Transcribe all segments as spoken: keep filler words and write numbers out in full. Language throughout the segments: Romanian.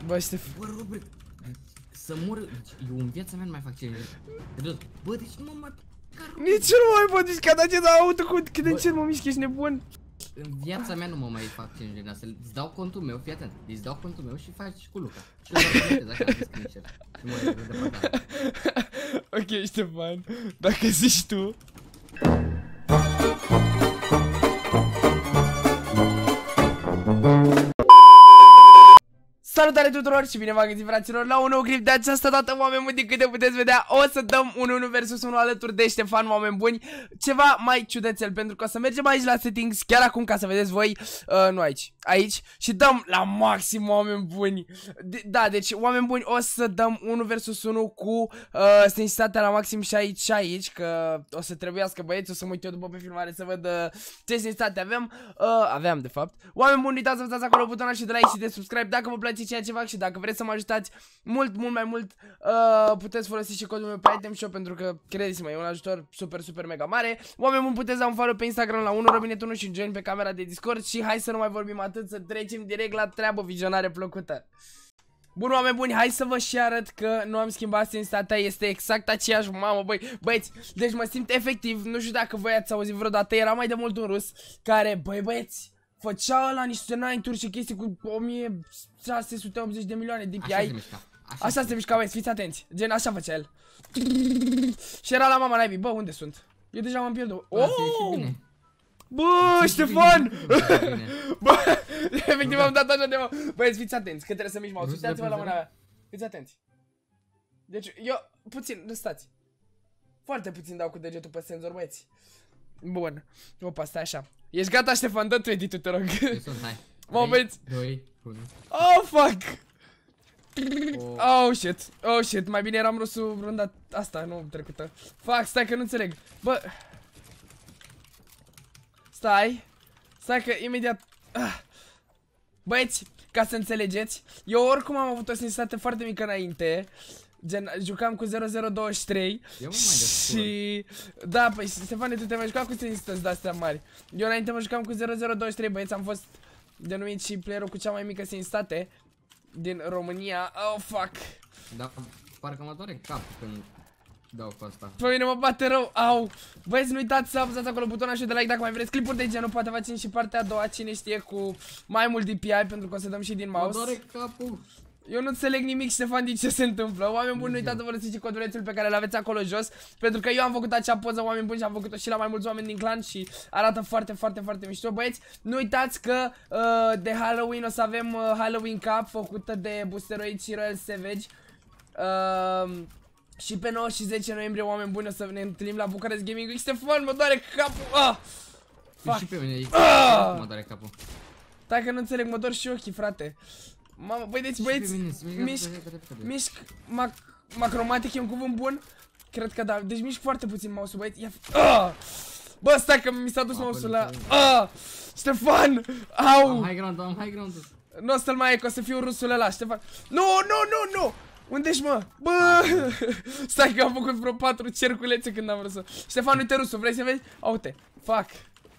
Bă, Ștef... Bă, Robert, să mor... Eu în viața mea nu mai fac challenge. Bă, deci nu mă mai... Nici nu mai pot, deci că dați la auto cu cât de încet mă mișc, ești nebun. În viața mea nu mă mai fac challenge din asta. Îți dau contul meu, fii atent. Îți dau contul meu și faci cu Luca. Și eu doar comentez așa pe screenshot. Și mă uit de depărtare. Ok, Ștefan, dacă zici tu. Salutare tuturor și bine v-am găsit, fraților, la un nou clip. De această dată, oameni buni, din câte puteți vedea, o să dăm un unu versus unu alături de Ștefan, oameni buni. Ceva mai ciudățel, pentru că o să mergem aici la settings, chiar acum, ca să vedeți voi, uh, nu aici, aici. Și dăm la maxim, oameni buni. de Da, deci, oameni buni, o să dăm unu versus unu cu uh, sensitatea la maxim și aici și aici. Că o să trebuiască, băieți, o să mă uit eu după pe filmare să văd uh, ce sensitate avem. uh, Aveam, de fapt. Oameni buni, uitați să vă dați acolo butonul și de like și de subscribe dacă vă place ceea ce fac și dacă vreți să mă ajutați mult, mult mai mult, uh, puteți folosi și codul meu pe Item Shop, pentru că, credeți-mă, e un ajutor super, super mega mare. Oameni buni, puteți da un follow pe Instagram la unu robinet unu și join pe camera de Discord. Și hai să nu mai vorbim atât, să trecem direct la treabă, vizionare plăcută. Bun, oameni buni, hai să vă și arăt că nu am schimbat sensitatea, este exact aceeași, mamă, băi, băieți, deci mă simt efectiv, nu știu dacă voi ați auzit vreodată, era mai de mult un rus care, băi, băieți, făcea ăla niște nine-uri și chestii cu o mie șase sute optzeci de milioane de D P I. Așa se mișca, așa, așa se mișca, băieți, fiți atenți, gen așa făcea el. Și era la mama naibii, bă, unde sunt? Eu deja m-am pierdut. Oh! Bă, Ștefan! Bă, efectiv am dat așa de mă. Băieți, fiți atenți, că trebuie să mișc mouse. Uitați-vă la mâna mea. Fiți atenți. Deci, eu, puțin, stați. Foarte puțin dau cu degetul pe senzor, băieți. Bun. Opa, stai așa. Ești gata, Ștefan? Dă tu edit-ul, te rog. Mă, băieți. Oh, fuck! Oh, shit. Oh, shit. Mai bine eram rusul runda asta, nu trecută. Fuck, stai că nu înțeleg. Bă... Stai, stai că imediat, ah. Băieți, ca să înțelegeți, eu oricum am avut o sensibilitate foarte mică înainte. Gen, jucam cu zero zero douăzeci și trei. Și... Da, păi, Ștefane, tu te-ai jucat cu sensibilități de-astea mari. Eu înainte mă jucam cu zero zero douăzeci și trei, băieți, am fost denumit și playerul cu cea mai mică sensibilitate din România. Oh, fuck. Da, parcă mă doare cap când... dau cu asta. Pe mine mă bate rău, au. Băieți, nu uitați să apăsați acolo butonul așa de like dacă mai vreți clipuri de genul. Poate facem și partea a doua, cine știe, cu mai mult D P I, pentru că o să dăm și din mouse. Mă doare capul. Eu nu înțeleg nimic, Ștefan, din ce se întâmplă. Oameni buni, nu uitați să folosiți codulețul pe care îl aveți acolo jos, pentru că eu am făcut acea poză, oameni buni, și am făcut-o și la mai mulți oameni din clan și arată foarte, foarte, foarte mișto. Băieți, nu uitați că uh, de Halloween o să avem uh, Halloween Cup făcută de Boosteroid și Royal Savage. Uh, Și pe nouă și zece noiembrie, oameni buni, o să ne întâlnim la Bucharest Gaming. Ștefan, mă doare capul. Ah! Fuck. Și pe mine, ah! mă doare capul. Stai că nu înțeleg, mă dor și ochii, frate. Mamă, băi, deci băieți, mișc, mișc, mac, macromatic e un cuvânt bun? Cred că da, deci mișc foarte puțin mouse-ul, băieți. Ia... Ah! Bă, stai că mi s-a dus mouse-ul la... Ah! Ștefan! Au! Am high ground, am high ground. Nu o să-l mai e, că o să fiu rusul ăla, Ștefan. Nu, nu, nu, nu! Unde-și, mă? Bă! Stai că am făcut vreo patru cerculețe când am vrut să... Ștefan, uite rusul, vrei să vezi? Uite, fuck.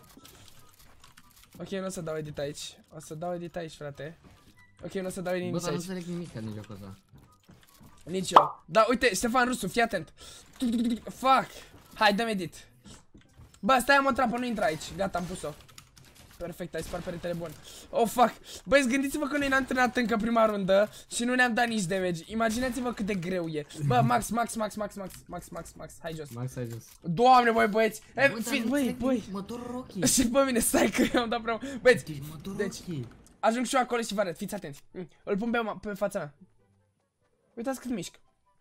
Ok, nu o să dau edit aici. O să dau edit aici, frate. Ok, nu o să dau edit aici. Bă, dar nu înțeleg nimic din jocul ăsta. Nici eu. Da, uite, Ștefan rusul, fii atent. Fuck. Hai, dăm edit. Bă, stai, am o trapă, nu intra aici. Gata, am pus-o. Perfect, ai spart peretele bun. Oh, fuck. Băi, gândiți-vă că noi ne-am antrenat încă prima rundă și nu ne-am dat nici damage. Imaginați-vă cât de greu e. Bă, max, max, max, max, max, max, max, max. Hai jos. Max, hai jos. Doamne, băi, băieți. Băi, băi, băi. Mă dor ochii. Și pe mine, stai că eu am dat prea mult. Băieți, deci, mă dor deci, ochii. ajung și eu acolo și vă arăt. Fiți atenți. Îl pun pe, pe fața mea. Uitați cât mișc.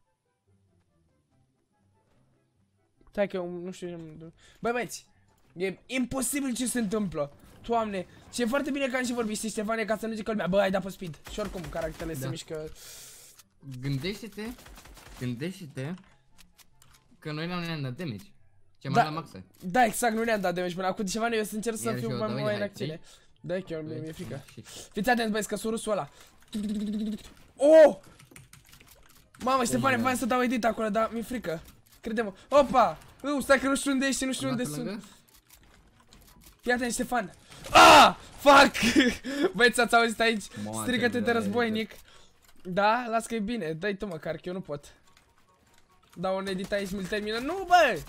Stai că eu nu știu. Băi, băieți, e imposibil ce se întâmplă. Doamne, și e foarte bine că am și vorbit, știi, Ștefane, ca să nu zică lumea, bă, ai dat pe speed. Și oricum, caracterele da. se mișcă. Gândește-te, gândește-te că noi ne-am dat damage. Ce da, mai la maxă. Da, exact, nu ne-am dat damage până acum, Ștefane, eu să încerc să fiu mai mai în acțiune. Da, chiar mi-e frică. Fiți atenți, băieți, că sunt rusul ăla. Oh! Mamă, Ștefane, vreau să dau edit acolo, dar mi-e frică. Crede-mă. Opa! Uh, stai că nu știu unde ești, nu știu unde sunt. Fii atent, Ștefan. Ah! Fuck! Băieți, ați auzit aici strigăte de războinic. Da, las că e bine, dai tu măcar, că eu nu pot. Dau un edit aici, mi-l termină. Nu, bă!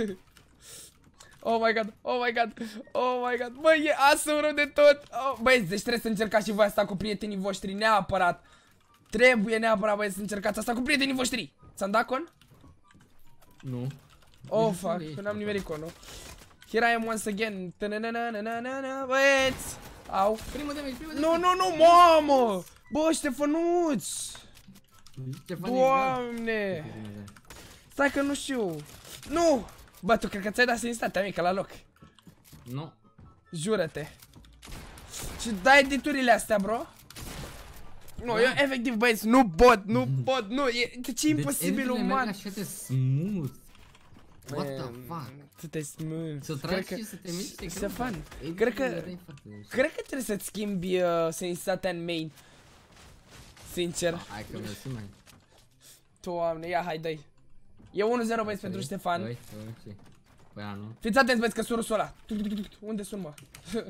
Oh my god, oh my god, oh my god. Bă, e asumul de tot. Oh, băieți, deci trebuie să încercați și voi asta cu prietenii voștri, neapărat. Trebuie neapărat, băieți, să încercați asta cu prietenii voștri. Ți-am dat con? Nu. Oh, fuck, n-am nimerit conul. Here I am once again. Băieți! Au. Primul damage, primul Nu, nu, nu, mamă! Bă, Ștefănuț! damage. Doamne! Stai că nu știu. Nu! Bă, tu cred că ți-ai dat sinistatea mică la loc. Nu. Jură-te. Și dai editurile astea, bro? Nu, eu efectiv, băieți, nu pot, nu pot, nu, e, ce imposibil uman. Deci așa de smooth. What the fuck? Tu te smooth. Să tragi și să te miști. Stefan, cred că, cred că trebuie să-ți schimbi uh, sensitatea în main. Sincer. Hai că mersi, mai. Doamne, ia, hai, dă-i. E unu zero, băieți, pentru Ștefan. doi, doi, Păi, nu. Fiți atenți, băieți, că sun rusul ăla. Unde sun, mă?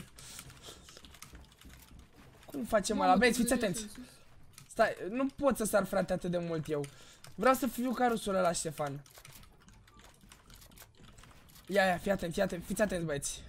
Cum facem ăla? Băieți, fiți atenți. Stai, nu pot să sar, frate, atât de mult eu. Vreau să fiu ca rusul ăla, Ștefan. Ia, ia, fii atent, fii atent, fiți atenți, băieți.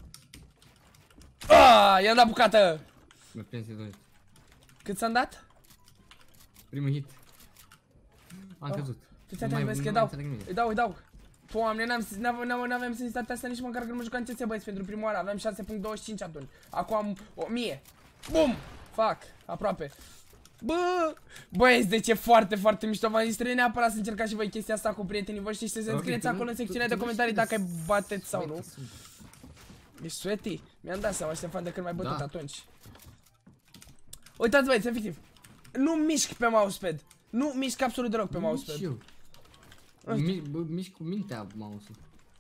Aaaa, i-am dat bucată. Mi-a prins de doi. Cât s-am dat? Primul hit. Am căzut. Fiți atenți, băieți, că îi dau, îi dau, îi dau. Doamne, n-aveam sensitatea asta nici măcar când mă jucam C S, băieți, pentru prima oară. Aveam șase virgulă douăzeci și cinci atunci. Acum am o mie. Bum! Fac, aproape. Bă, băieți, deci e foarte, foarte mișto. V-am zis, trebuie neapărat să încercați și voi chestia asta cu prietenii voștri și să se înscrieți acolo în secțiunea de comentarii dacă ai bateți sau nu. Ești sweaty? Mi-am dat seama, Ștefan, de când mai bătut atunci. Uitați, băieți, efectiv. Nu mișc pe mousepad. Nu mișc absolut deloc pe mousepad. Mișc cu mintea mouse-ul.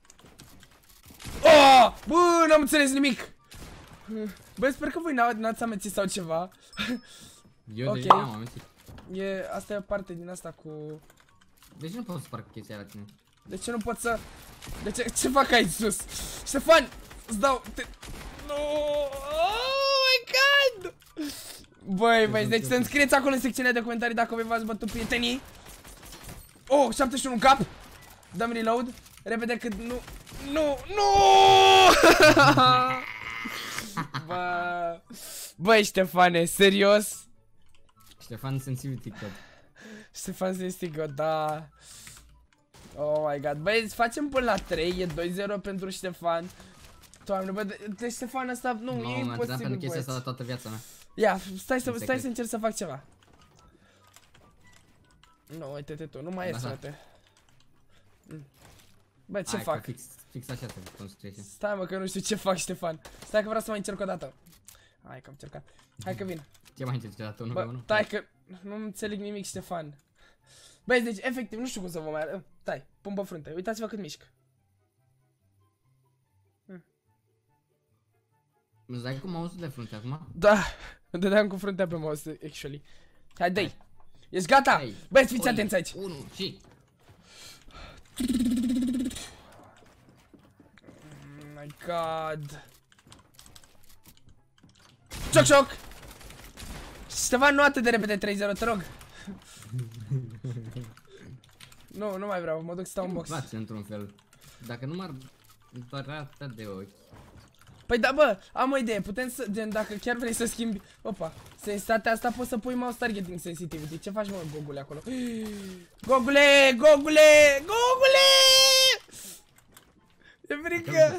Oh! Bă, n-am înțeles nimic. Bă, sper că voi n-ați amețit sau ceva. Eu deja am amețit. E, asta e o parte din asta cu... De ce nu pot să sparg chestia la tine? De ce nu pot să... De ce, ce fac aici sus? Ștefan, îți dau... Te... No! Oh my god! Băi, băi, deci să înscrieți acolo în secțiunea de comentarii dacă voi v-ați bătut prietenii. Oh, șaptezeci și unu în cap. Dăm reload. Repede cât nu... Nu, nu! Bă... Băi, Ștefane, serios? Ștefan Sensitivity Code. Ștefan Sensitivity Code, da. Oh my god. Băi, facem până la trei, e doi zero pentru Ștefan. Doamne, bă, de, de Ștefan ăsta, nu, no, e imposibil, pentru chestia asta toată viața mea. Ia, stai să, stai să încerc să fac ceva. Nu, uite-te tu, nu mai e, frate. Bă, ce Hai, fac? Fix, fix așa te concentrezi. Stai, mă, că nu știu ce fac, Ștefan. Stai că vreau să mai încerc o dată. Hai că am încercat. Hai că vin. Ce mai încerci odată? unu pe unu? Stai că nu înțeleg nimic, Ștefan. Băi, deci, efectiv, nu știu cum să vă mai arăt. Stai, pun pe frunte. Uitați-vă cât mișc. Îți dai cu mouse-ul de frunte acum? Da, îmi dădeam cu fruntea pe mouse, actually. Hai, dă-i. Ești gata? Băi, fiți atenți aici. unu și... Oh my god. Cioc, cioc! Ștefan, nu atât de repede trei zero, te rog. Nu, nu mai vreau, mă duc să stau în box. Îmi place într-un fel. Dacă nu m-ar părea atât de ochi. Păi da, bă, am o idee, putem să, gen, dacă chiar vrei să schimbi, opa, sensitatea asta poți să pui mouse targeting sensitivity. Ce faci, mă, Gogule, acolo? Gogule, Gogule, Gogule! E frică!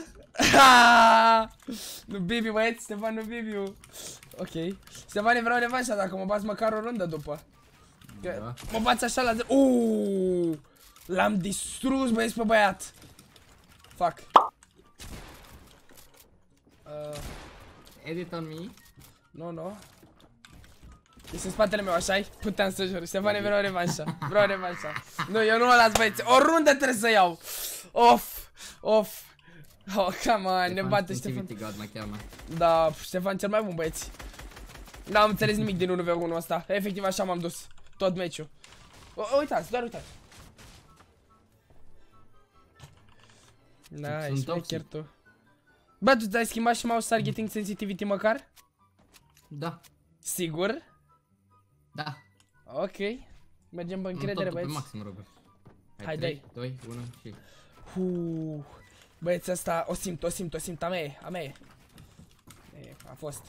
Nu bibi, băieți, Ștefan, nu bibiu. Ok, Ștefan, vreau revanșa dacă mă bați măcar o rundă după. Da. Mă bați așa la zero. Uuuu, l-am distrus, băieți, pe băiat. Fuck. Uh, Edit on me. Nu, no, nu. No. Ești în spatele meu, așa-i? Puteam să jur. Ștefane, vreau revanșa. Vreau revanșa. Nu, eu nu mă las, băieți. O rundă trebuie să iau. Of, of. Oh, come on, ne bate Ștefan. God, mă cheamă. Da, Ștefan cel mai bun, băieți. N-am înțeles nimic din unu v unu ăsta. Efectiv așa m-am dus. Tot meciul. Uitați, doar uitați. Nice, mai chiar tu. Bă, tu ți-ai schimbat și mouse targeting sensitivity măcar? Da. Sigur? Da. Ok. Mergem pe încredere, Totul pe băieți. maxim, Robert. Hai, trei, doi, unu și... Uu, băieți, asta o simt, o simt, o simt, a mea e, a mea e. E, a fost.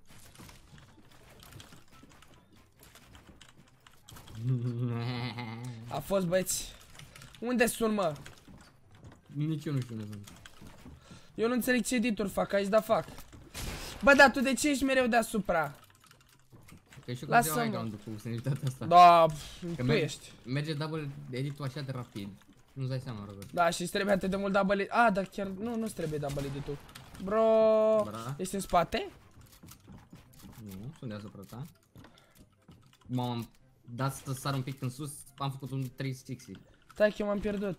A fost, băieți. Unde sunt, mă? Nici eu nu știu unde sunt. Eu nu înțeleg ce edituri fac aici, dar fac. Bă, dar tu de ce ești mereu deasupra? Că și eu Lasă-mă. considerăm high ground-ul cu sensibilitatea asta. Da, Că tu merge, ești. merge double edit-ul așa de rapid. Nu-ți dai seama, Robert. Da, și îți trebuie atât de mult double edit. Ah, dar chiar, nu, nu-ți trebuie double edit-ul. Bro, Bra. ești în spate? Nu, sunt deasupra ta. M-am dat să sar un pic în sus, am făcut un trei sixty. Stai că eu m-am pierdut.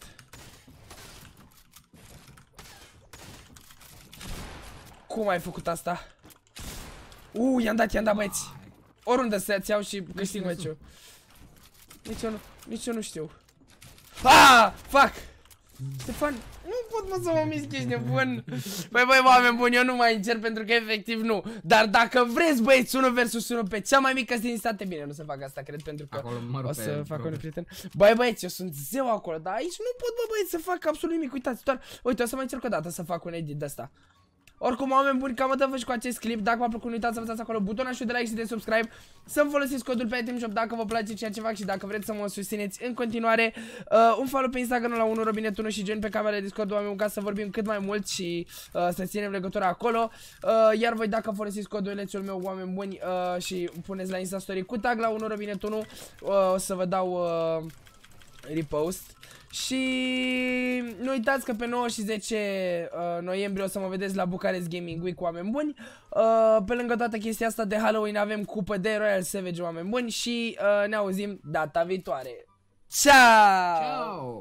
Cum ai făcut asta? Uuu, i-am dat, i-am dat, băieți. Oriunde să-ți iau și câștig meciul. Nici eu nu, nici eu nu știu. Ah, fuck! Ștefan, nu pot mă să mă mișc, ești nebun. Băi, băi, oameni buni, eu nu mai încerc pentru că efectiv nu. Dar dacă vreți, băieți, unu versus unu pe cea mai mică stinitate, bine, nu să fac asta, cred, pentru că Acolo mă rupe, o să fac Robert. un prieten. Băi, băieți, eu sunt zeu acolo, dar aici nu pot, bă, băieți, să fac absolut nimic. Uitați, doar, uite, o să mai încerc o dată să fac un edit de asta. Oricum, oameni buni, cam atât vă și cu acest clip. Dacă v-a plăcut, nu uitați să apăsați acolo butonul de like și de subscribe. Să-mi folosiți codul pe itemshop dacă vă place ceea ce fac și dacă vreți să mă susțineți în continuare. Uh, un follow pe Instagram la unu robinet unu și join pe camera de Discord, oameni, ca să vorbim cât mai mult și uh, să ținem legătura acolo. Uh, iar voi, dacă folosiți codul lețul meu, oameni buni, uh, și puneți la Insta Story cu tag la unu robinet unu, uh, o să vă dau uh, repost. Și nu uitați că pe nouă și zece uh, noiembrie o să mă vedeți la Bucharest Gaming Week, oameni buni. uh, Pe lângă toată chestia asta de Halloween avem cupă de Royal Savage, oameni buni. Și uh, ne auzim data viitoare. Ciao! Ciao!